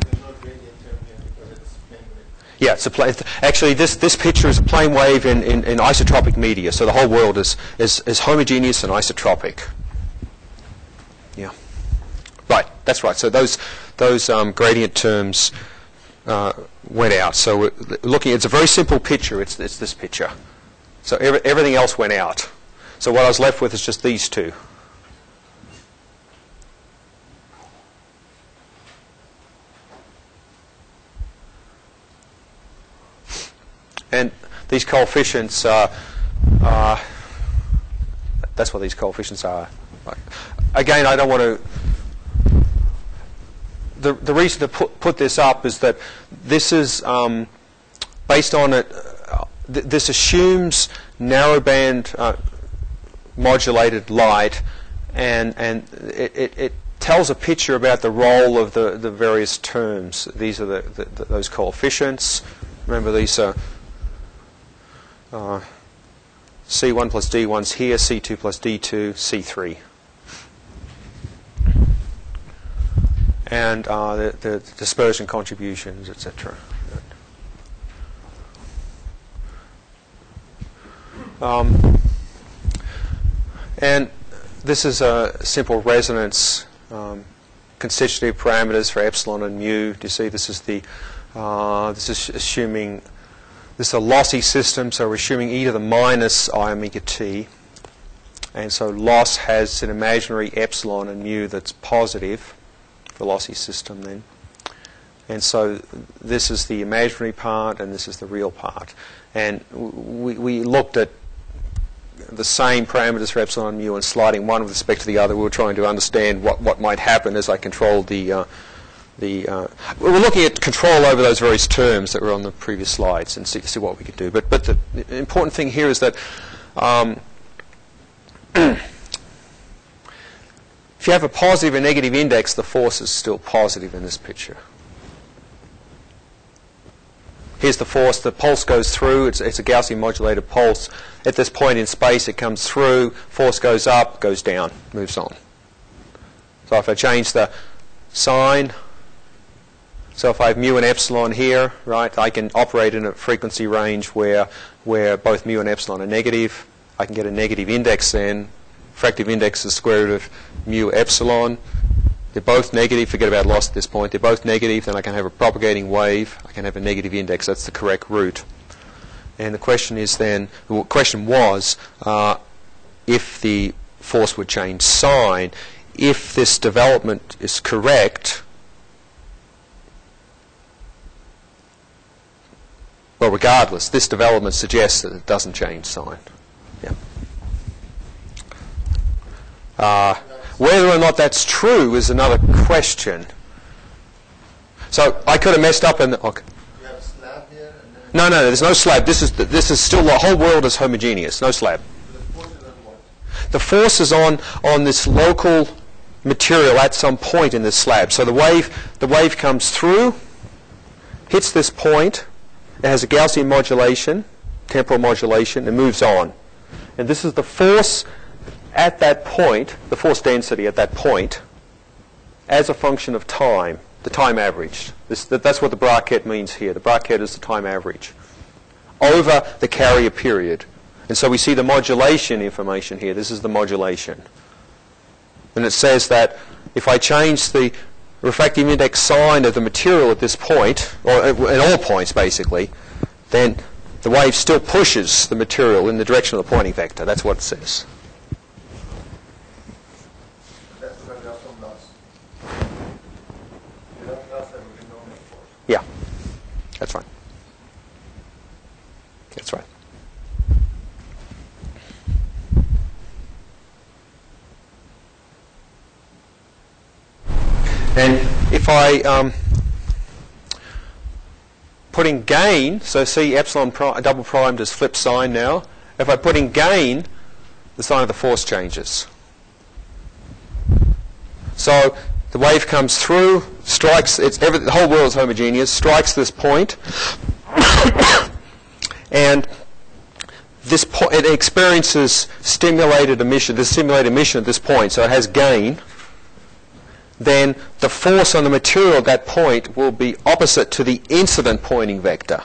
Yeah, it's a plane. Actually, this this picture is a plane wave in, in, in isotropic media, so the whole world is, is is homogeneous and isotropic. Yeah, right. That's right. So those those um, gradient terms uh, went out. So we're looking, it's a very simple picture. It's it's this picture. So every, everything else went out. So what I was left with is just these two. And these coefficients are, uh, that's what these coefficients are. Again, I don't want to, the, the reason to put, put this up is that this is um, based on it, uh, th this assumes narrowband uh, modulated light, and, and it, it, it tells a picture about the role of the, the various terms. These are the, the, the, those coefficients. Remember, these are Uh, C one plus D one's here, C two plus D two, C three. And uh, the, the dispersion contributions, et cetera. Um, and this is a simple resonance um, constitutive parameters for epsilon and mu. Do you see this is the, uh, this is assuming this is a lossy system, so we're assuming e to the minus I omega t. And so loss has an imaginary epsilon and mu that's positive, the lossy system then. And so this is the imaginary part and this is the real part. And we, we looked at the same parameters for epsilon and mu and sliding one with respect to the other. We were trying to understand what, what might happen as I controlled the uh, The, uh, we were looking at control over those various terms that were on the previous slides and see, see what we could do. But, but the, the important thing here is that um, if you have a positive and negative index, the force is still positive in this picture. Here's the force. The pulse goes through. It's, it's a Gaussian modulated pulse. At this point in space, it comes through. Force goes up, goes down, moves on. So if I change the sign, so if I have mu and epsilon here, right, I can operate in a frequency range where where both mu and epsilon are negative. I can get a negative index then. Fractive index is the square root of mu epsilon. They're both negative. Forget about loss at this point. They're both negative. Then I can have a propagating wave. I can have a negative index. That's the correct root. And the question is then, the question was, uh, if the force would change sign. If this development is correct, well, regardless, this development suggests that it doesn't change sign. Yeah. Uh, whether or not that's true is another question. So I could have messed up in the... Okay. You have a slab here? And then No, no, there's no slab. This is, this is still, the whole world is homogeneous. No slab. the force is on what? The force is on, on this local material at some point in this slab. So the wave, the wave comes through, hits this point, it has a Gaussian modulation, temporal modulation, and moves on. And this is the force at that point, the force density at that point, as a function of time, the time averaged. This, that, that's what the bracket means here. The bracket is the time average over the carrier period. And so we see the modulation information here. This is the modulation. And it says that if I change the refractive index sign of the material at this point, or at all points basically, then the wave still pushes the material in the direction of the pointing vector. That's what it says. That's because you have some loss. Without loss, there would be no net force. Yeah, that's right. That's right. And if I um, put in gain, so see epsilon pri double primed is flip sign now. If I put in gain, the sign of the force changes. So the wave comes through, strikes, it's every, the whole world is homogeneous, strikes this point, and this po it experiences stimulated emission, this stimulated emission at this point, so it has gain. Then the force on the material at that point will be opposite to the incident pointing vector.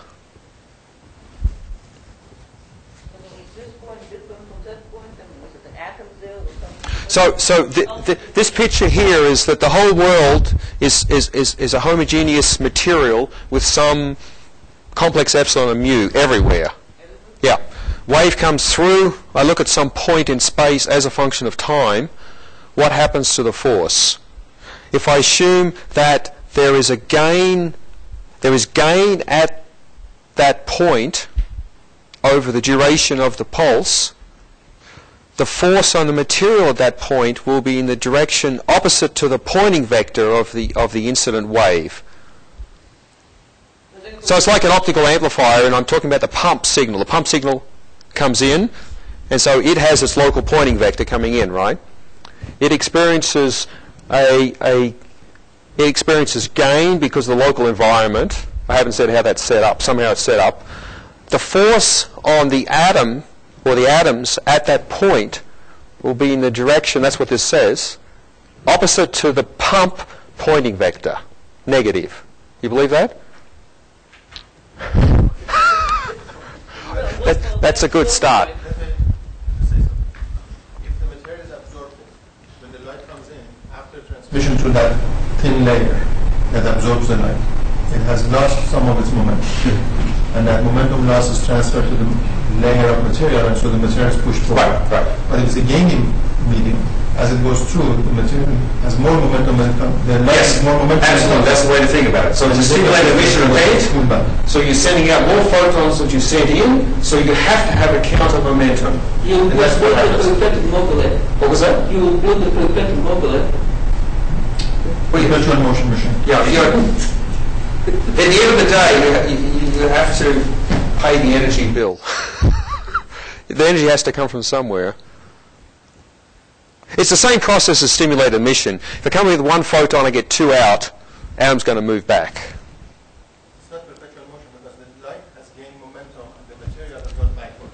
Is this point different from that point? I mean, was it the atoms there or something? So, so the, the, this picture here is that the whole world is, is, is, is a homogeneous material with some complex epsilon and mu everywhere. Yeah. Wave comes through, I look at some point in space as a function of time, what happens to the force? If I assume that there is a gain, there is gain at that point over the duration of the pulse, the force on the material at that point will be in the direction opposite to the pointing vector of the of the incident wave. So it's like an optical amplifier, and I'm talking about the pump signal. The pump signal comes in, and so it has its local pointing vector coming in, right? It experiences A, a, it experiences gain because of the local environment. I haven't said how that's set up. Somehow it's set up. The force on the atom, or the atoms at that point, will be in the direction, that's what this says, opposite to the pump pointing vector, negative. You believe that? that that's a good start. Let me say something. If the material is absorbed, when the light comes in, after transmission through that thin layer that absorbs the light, it has lost some of its momentum. And that momentum loss is transferred to the layer of material, and so the material is pushed forward. Right, right. But if it's a gaining medium, as it goes through, the material has more momentum than it comes. The light has more momentum. Absolutely. That's the way to think about it. So it's a stimulated emission rate. So you're sending out more photons than you sent in, so you have to have a counter momentum. You And that's what build happens. the perpetuum mobile. What was that? You build the perpetuum mobile. Well, you- Virtual motion machine. Yeah, you're, at the end of the day, you, ha- you, you have to pay the energy bill. The energy has to come from somewhere. It's the same process as stimulated emission. If I come in with one photon, I get two out, atom's going to move back. It's not perpetual motion because the light has gained momentum and the material has gone backward.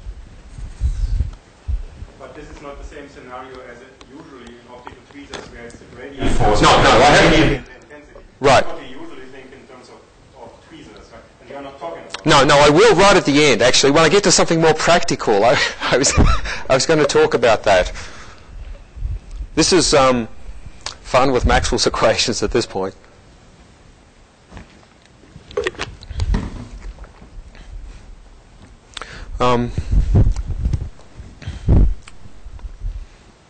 But this is not the same scenario as it usually in optical tweezers, where it's the gradient No, no, I haven't even... intensity. Right. That's what we usually think in terms of, of tweezers, right? And you're not talking about No, no, I will right at the end, actually. When I get to something more practical, I, I was, I was going to talk about that. This is um, fun with Maxwell's equations at this point. Um,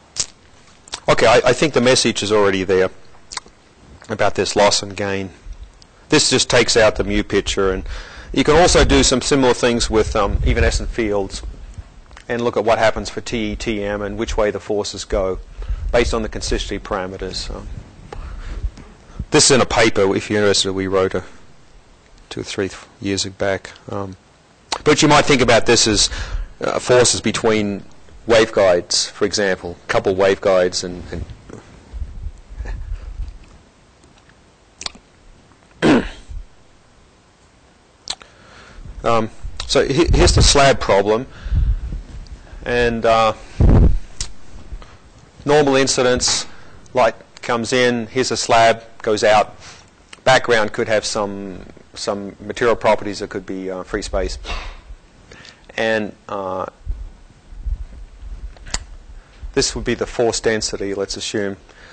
okay, I, I think the message is already there about this loss and gain. This just takes out the mu picture, and you can also do some similar things with um, evanescent fields and look at what happens for T E, T M, and which way the forces go based on the consistency parameters. Um, this is in a paper, if you're interested, we wrote a two or three th years back. Um, but you might think about this as uh, forces between waveguides, for example, couple waveguides, and, and Um, so he here's the slab problem, and uh, normal incidence, light comes in, here's a slab, goes out. Background could have some some material properties that could be uh, free space, and uh, this would be the force density, let's assume.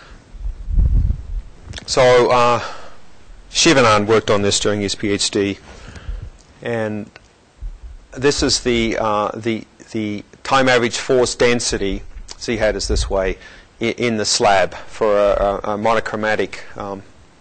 So uh, Shivanand worked on this during his PhD. And this is the uh, the the time average force density. So he had is this way in, in the slab for a, a, a monochromatic um,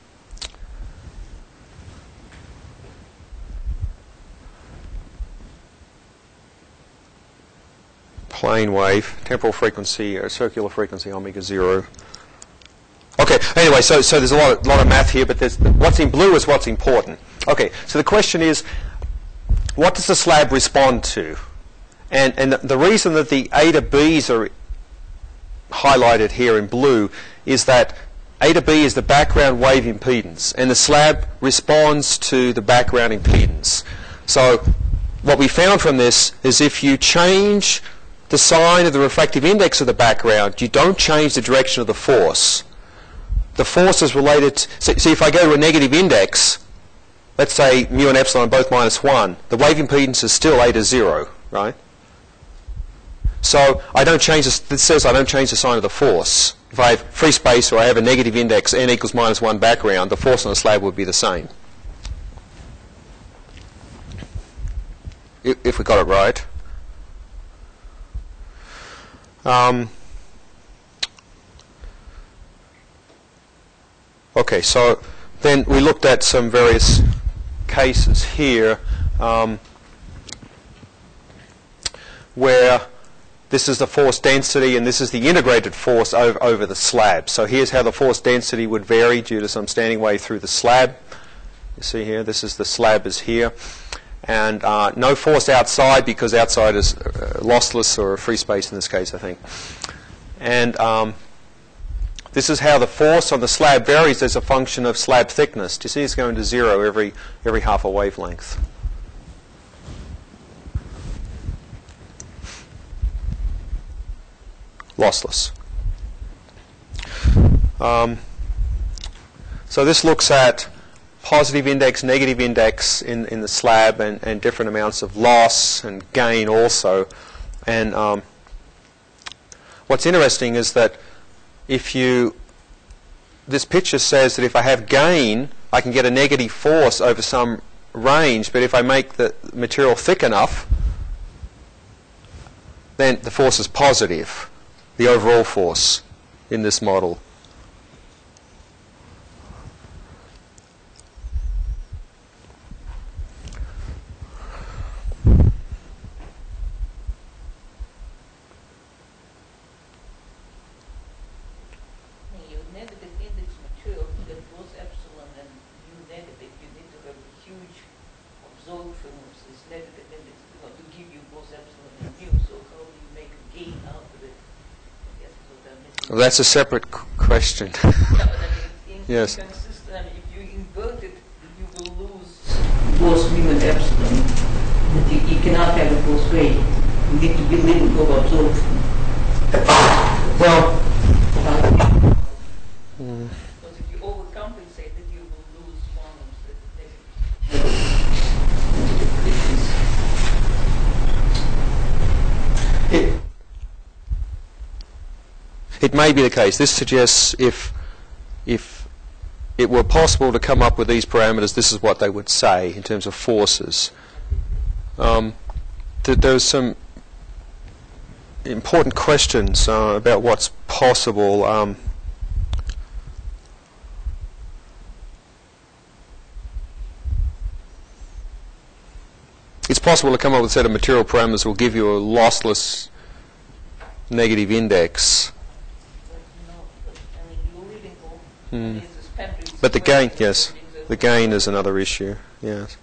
plane wave, temporal frequency or circular frequency omega zero. Okay. Anyway, so so there's a lot of, lot of math here, but there's, what's in blue is what's important. Okay. So the question is, what does the slab respond to? And, and the, the reason that the A to B's are highlighted here in blue is that A to B is the background wave impedance, and the slab responds to the background impedance. So what we found from this is if you change the sign of the refractive index of the background, you don't change the direction of the force. The force is related to, so, so if I go to a negative index, let's say mu and epsilon both minus one, the wave impedance is still A to zero, right? So I don't change this, this says I don't change the sign of the force. If I have free space or I have a negative index, n equals minus one background, the force on the slab would be the same. If, if we got it right. Um, okay, so then we looked at some various cases here um, where this is the force density and this is the integrated force over, over the slab. So here's how the force density would vary due to some standing wave through the slab. You see here, this is the slab is here. And uh, no force outside because outside is uh, lossless or free space in this case, I think. And um, this is how the force on the slab varies as a function of slab thickness. Do you see it's going to zero every, every half a wavelength? Lossless. Um, so this looks at positive index, negative index in, in the slab and, and different amounts of loss and gain also. And um, what's interesting is that if you, this picture says that if I have gain, I can get a negative force over some range, but if I make the material thick enough, then the force is positive, the overall force in this model. Well, that's a separate qu question. Yeah, but I mean, in Yes. consistent, if you invert it, you will lose both mu and epsilon. That you, you cannot have it both ways. You need to be limited of absorption. Well, Uh, mm. Because if you overcompensate it, you will lose one of the negative. It, it may be the case. This suggests if if it were possible to come up with these parameters, this is what they would say in terms of forces. Um, th there's some important questions uh, about what's possible. Um, it's possible to come up with a set of material parameters that will give you a lossless negative index. Hmm. But the gain, yes, the gain is another issue. Yes.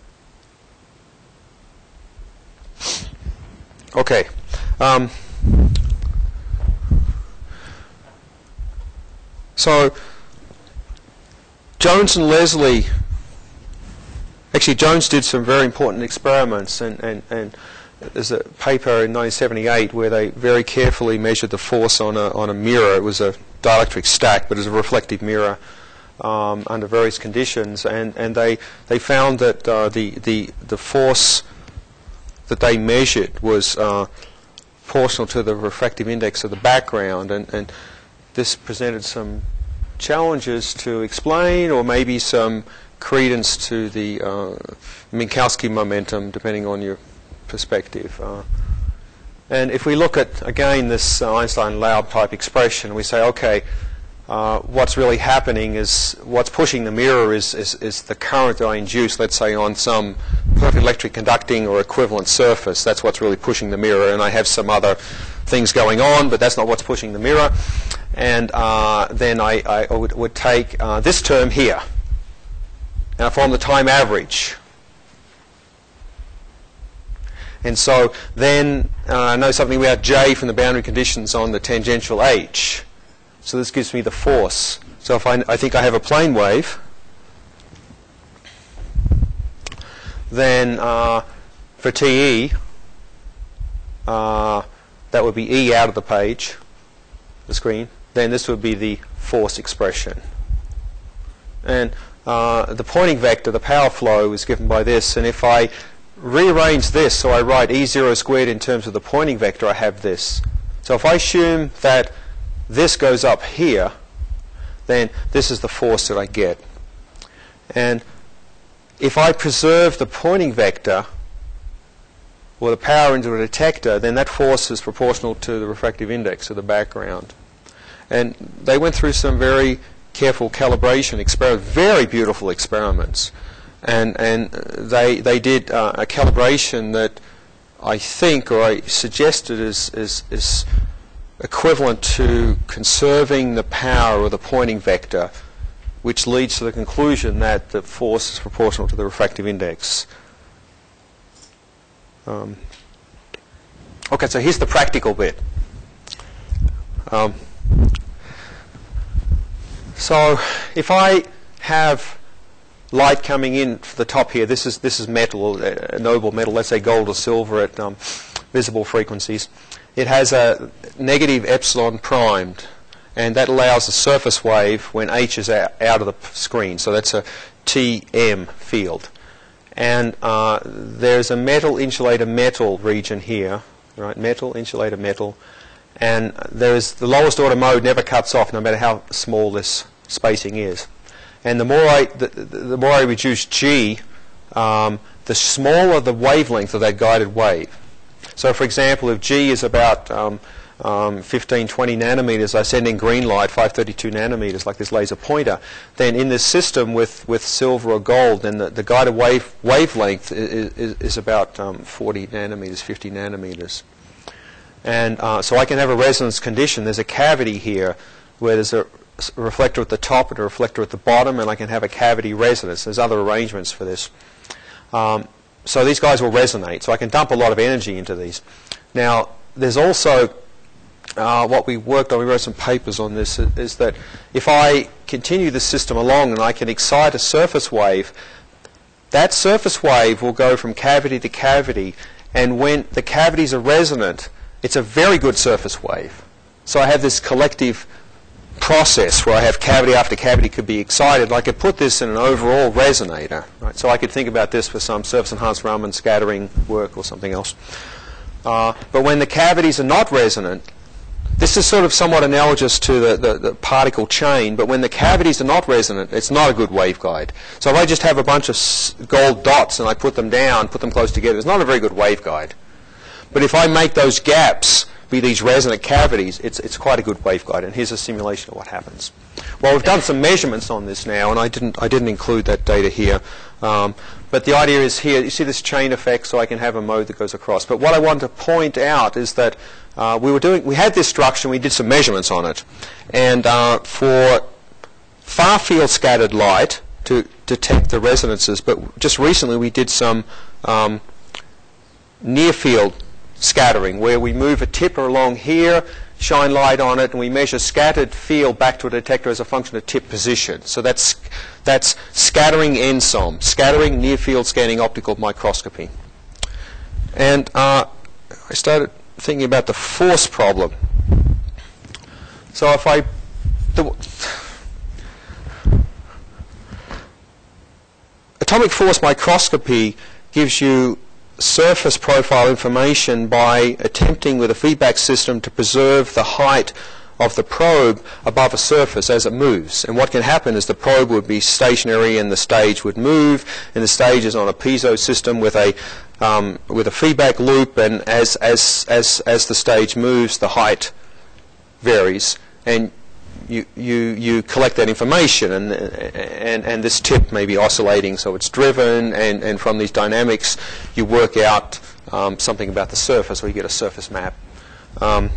Okay. Um, so Jones and Leslie, actually Jones did some very important experiments, and, and, and there's a paper in nineteen seventy-eight where they very carefully measured the force on a, on a mirror. It was a dielectric stack, but it was a reflective mirror um, under various conditions, and, and they, they found that uh, the, the, the force that they measured was uh, proportional to the refractive index of the background, and, and this presented some challenges to explain, or maybe some credence to the uh, Minkowski momentum, depending on your perspective. Uh, and if we look at, again, this uh, Einstein-Laub type expression, we say, okay, uh, what's really happening is, what's pushing the mirror is, is, is the current that I induce, let's say, on some perfect electric conducting or equivalent surface. That's what's really pushing the mirror, and I have some other things going on, but that's not what's pushing the mirror. And uh, then I, I would, would take uh, this term here, and I form the time average. And so then uh, I know something about J from the boundary conditions on the tangential H. So this gives me the force. So if I, I think I have a plane wave, then uh, for T E, uh, that would be E out of the page, the screen. Then this would be the force expression. And uh, the Poynting vector, the power flow, is given by this. And if I rearrange this, so I write E zero squared in terms of the Poynting vector, I have this. So if I assume that this goes up here, then this is the force that I get. And if I preserve the Poynting vector, or the power into a detector, then that force is proportional to the refractive index of the background. And they went through some very careful calibration experiments, very beautiful experiments. And, and they, they did uh, a calibration that I think, or I suggested, is, is, is equivalent to conserving the power or the Poynting vector, which leads to the conclusion that the force is proportional to the refractive index. Um, okay, so here's the practical bit. Um, so if I have light coming in for the top here, this is this is metal, a noble metal, let's say gold or silver at um, visible frequencies. It has a negative epsilon primed, and that allows a surface wave when H is out, out of the screen. So that's a T M field. And uh, there's a metal insulator metal region here, right? Metal, insulator metal. And there's the lowest order mode never cuts off, no matter how small this spacing is. And the more I, the, the more I reduce G, um, the smaller the wavelength of that guided wave. So, for example, if G is about um, um, fifteen, twenty nanometers, I send in green light, five thirty-two nanometers, like this laser pointer. Then in this system with, with silver or gold, then the, the guided wave wavelength is, is, is about um, forty nanometers, fifty nanometers. And uh, so I can have a resonance condition. There's a cavity here where there's a reflector at the top and a reflector at the bottom, and I can have a cavity resonance. There's other arrangements for this. Um, so these guys will resonate. So I can dump a lot of energy into these. Now, there's also uh, what we worked on, we wrote some papers on this, is that if I continue the system along and I can excite a surface wave, that surface wave will go from cavity to cavity, and when the cavities are resonant, it's a very good surface wave. So I have this collective process where I have cavity after cavity could be excited, and I could put this in an overall resonator. Right? So I could think about this for some surface-enhanced Raman scattering work or something else. Uh, but when the cavities are not resonant, this is sort of somewhat analogous to the, the, the particle chain, but when the cavities are not resonant, it's not a good waveguide. So if I just have a bunch of s gold dots and I put them down, put them close together, it's not a very good waveguide. But if I make those gaps be these resonant cavities, it's, it's quite a good waveguide. And here's a simulation of what happens. Well, we've done some measurements on this now, and I didn't, I didn't include that data here. Um, but the idea is here, you see this chain effect, so I can have a mode that goes across. But what I want to point out is that uh, we were doing, we had this structure, and we did some measurements on it. And uh, for far field scattered light to detect the resonances, but just recently we did some um, near field scattering, where we move a tip along here, shine light on it, and we measure scattered field back to a detector as a function of tip position. So that's that's scattering N S O M, scattering near field scanning optical microscopy. And uh, I started thinking about the force problem. So if I the, atomic force microscopy gives you surface profile information by attempting with a feedback system to preserve the height of the probe above a surface as it moves. And what can happen is the probe would be stationary and the stage would move, and the stage is on a piezo system with a um, with a feedback loop, and as as as as the stage moves, the height varies, and You, you, you collect that information, and, and, and this tip may be oscillating, so it's driven, and, and from these dynamics you work out um, something about the surface, or you get a surface map. Um,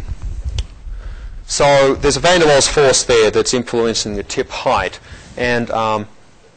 so there's a van der Waals force there that's influencing the tip height, and um,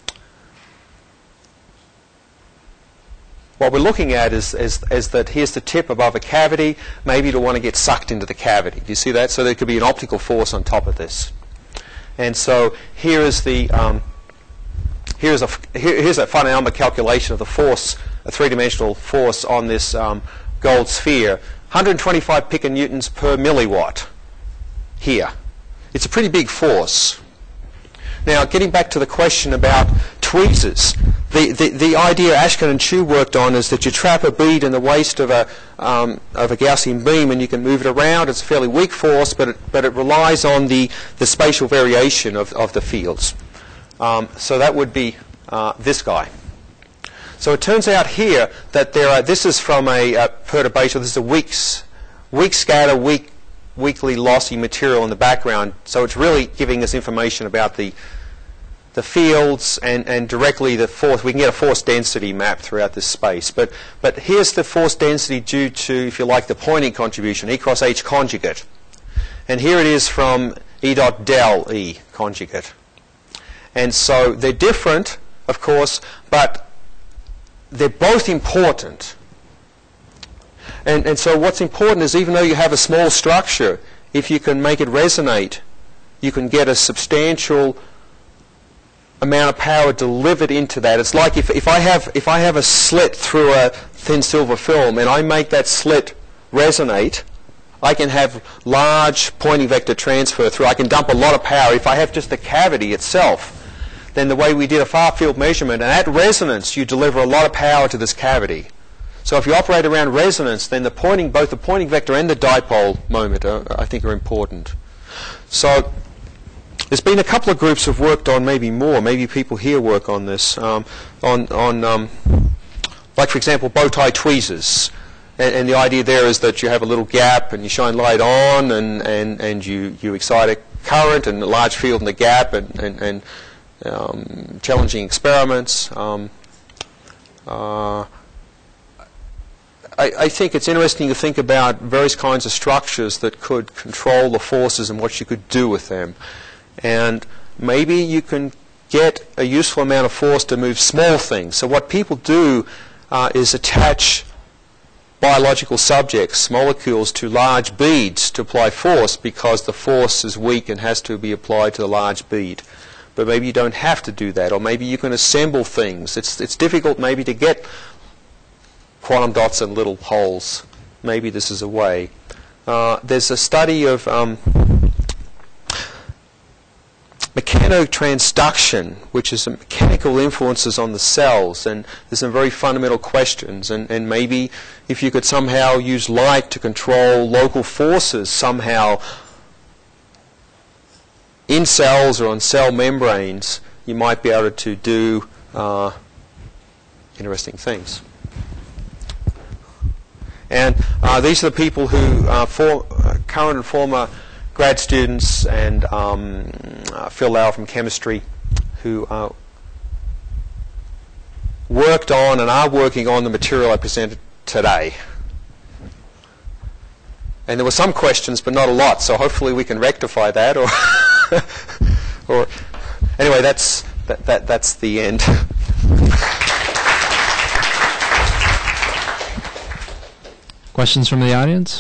what we're looking at is, is, is that here's the tip above a cavity. Maybe you'll want to get sucked into the cavity. Do you see that? So there could be an optical force on top of this. And so here is the um, here's a here, here's a finite number calculation of the force, a three-dimensional force on this um, gold sphere, one hundred twenty-five piconewtons per milliwatt. Here, it's a pretty big force. Now, getting back to the question about tweezers, the, the, the idea Ashkin and Chu worked on is that you trap a bead in the waist of a, um, of a Gaussian beam and you can move it around. It's a fairly weak force, but it, but it relies on the, the spatial variation of, of the fields. Um, so that would be uh, this guy. So it turns out here that there are, this is from a uh, perturbation, this is a weak, weak scatter, weak, weakly lossy material in the background. So it's really giving us information about the the fields and, and directly the force. We can get a force density map throughout this space. But, but here's the force density due to, if you like, the Poynting contribution, E cross H conjugate. And here it is from E dot del E conjugate. And so they're different, of course, but they're both important. And, and so what's important is, even though you have a small structure, if you can make it resonate, you can get a substantial amount of power delivered into that. It's like if, if I have if I have a slit through a thin silver film and I make that slit resonate, I can have large Poynting vector transfer through. I can dump a lot of power. If I have just the cavity itself, then the way we did a far field measurement, and at resonance you deliver a lot of power to this cavity. So if you operate around resonance, then the Poynting, both the Poynting vector and the dipole moment are, I think, are important. So there's been a couple of groups who've worked on maybe more. Maybe people here work on this. Um, on, on um, like, for example, bow tie tweezers. And, and the idea there is that you have a little gap and you shine light on and, and, and you, you excite a current and a large field in the gap and, and, and um, challenging experiments. Um, uh, I, I think it's interesting to think about various kinds of structures that could control the forces and what you could do with them. And maybe you can get a useful amount of force to move small things. So what people do uh, is attach biological subjects, molecules, to large beads to apply force, because the force is weak and has to be applied to the large bead. But maybe you don't have to do that, or maybe you can assemble things. It's, it's difficult maybe to get quantum dots in little holes. Maybe this is a way. Uh, there's a study of um, mechanotransduction, which is mechanical influences on the cells, and there's some very fundamental questions. And, and maybe if you could somehow use light to control local forces somehow in cells or on cell membranes, you might be able to do uh, interesting things. And uh, these are the people who uh, for, uh, current and former grad students, and um, uh, Phil Lau from chemistry, who uh, worked on and are working on the material I presented today. And there were some questions, but not a lot, so hopefully we can rectify that. Or, or anyway, that's that, that that's the end. Questions from the audience?